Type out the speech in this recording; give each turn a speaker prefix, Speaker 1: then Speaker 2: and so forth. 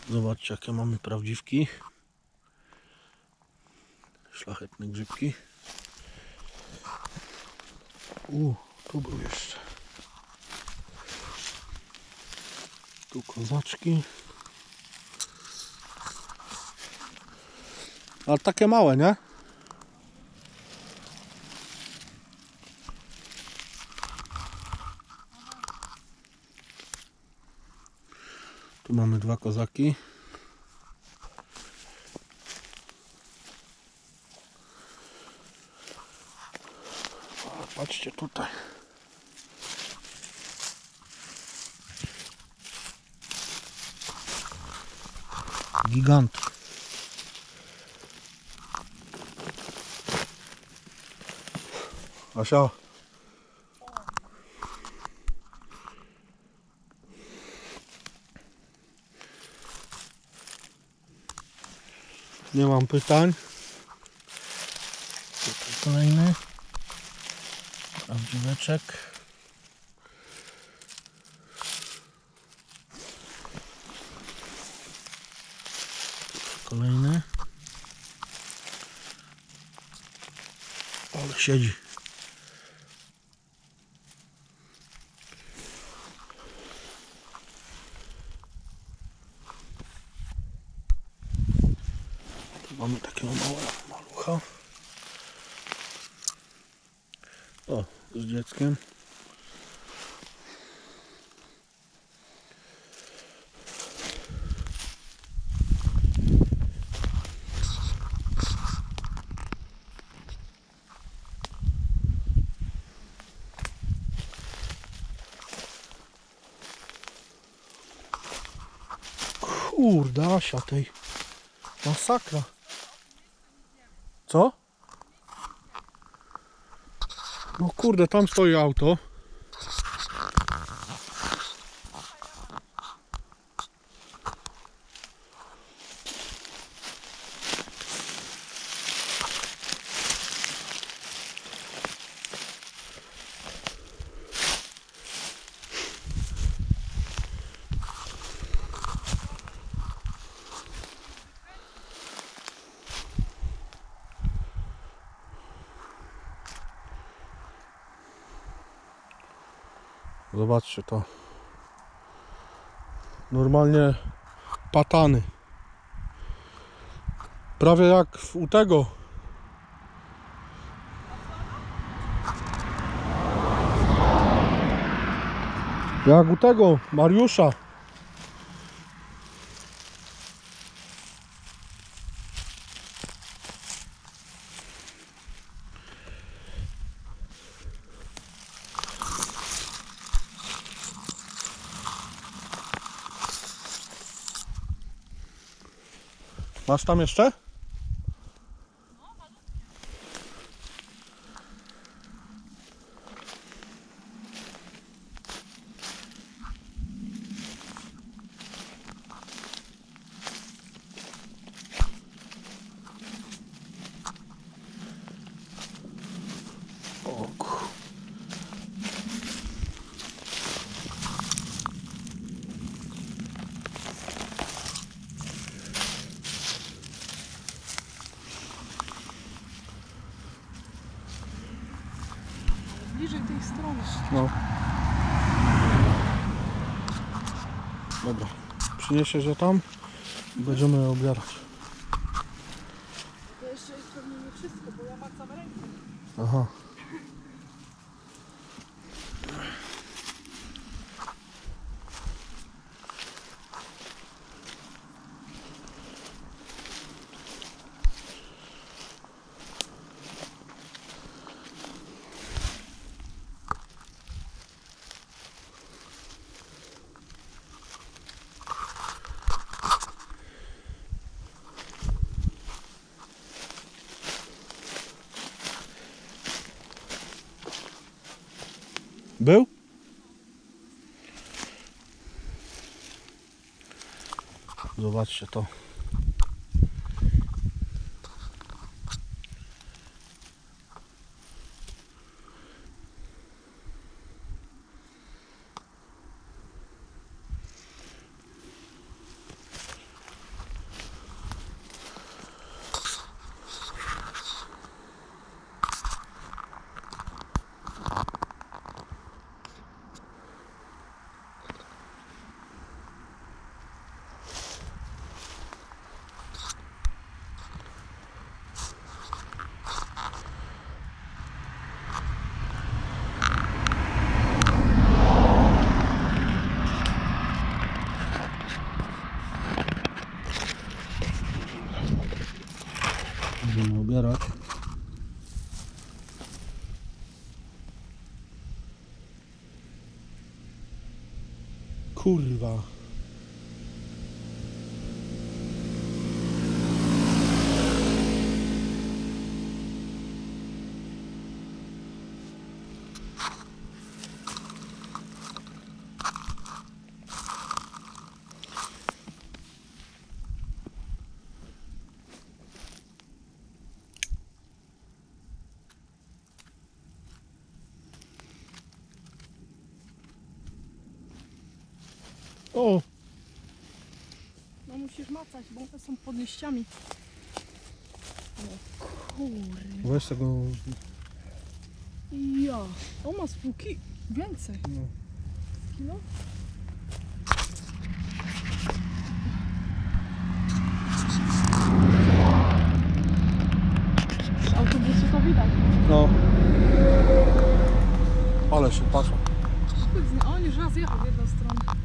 Speaker 1: Zobaczcie, jakie mamy prawdziwki. Szlachetne grzybki. Tu był jeszcze. Tu kozaczki. Ale takie małe, nie? Tu mamy dwa kozaki. Patrzcie tutaj. Gigant. Asia. Nie mam pytań. Tutaj kolejny. Prawdziweczek. Kolejny. Ale siedzi. Tu mamy takiego małego malucha. O, z dzieckiem. Kurde, Asia tej. Masakra. Co? No kurde, tam stoi auto. Zobaczcie to. Normalnie patany. Prawie jak u tego. Jak u tego Mariusza. Masz tam jeszcze? O kur...
Speaker 2: Bliżej tej strony.
Speaker 1: No. Dobra. Przyniesiesz je tam i będziemy je obierać.
Speaker 2: To jeszcze jest pewnie nie wszystko, bo ja macam ręką.
Speaker 1: Aha. Był? Zobaczcie to. Kurwa. O!
Speaker 2: No musisz macać, bo one są pod liściami. O kurde.
Speaker 1: Weź tego...
Speaker 2: Ja. O ma spółki. Więcej.
Speaker 1: No.
Speaker 2: Kilo? Z autobusu to widać.
Speaker 1: No. Ale się patrzą.
Speaker 2: A on już raz jechał w jedną stronę.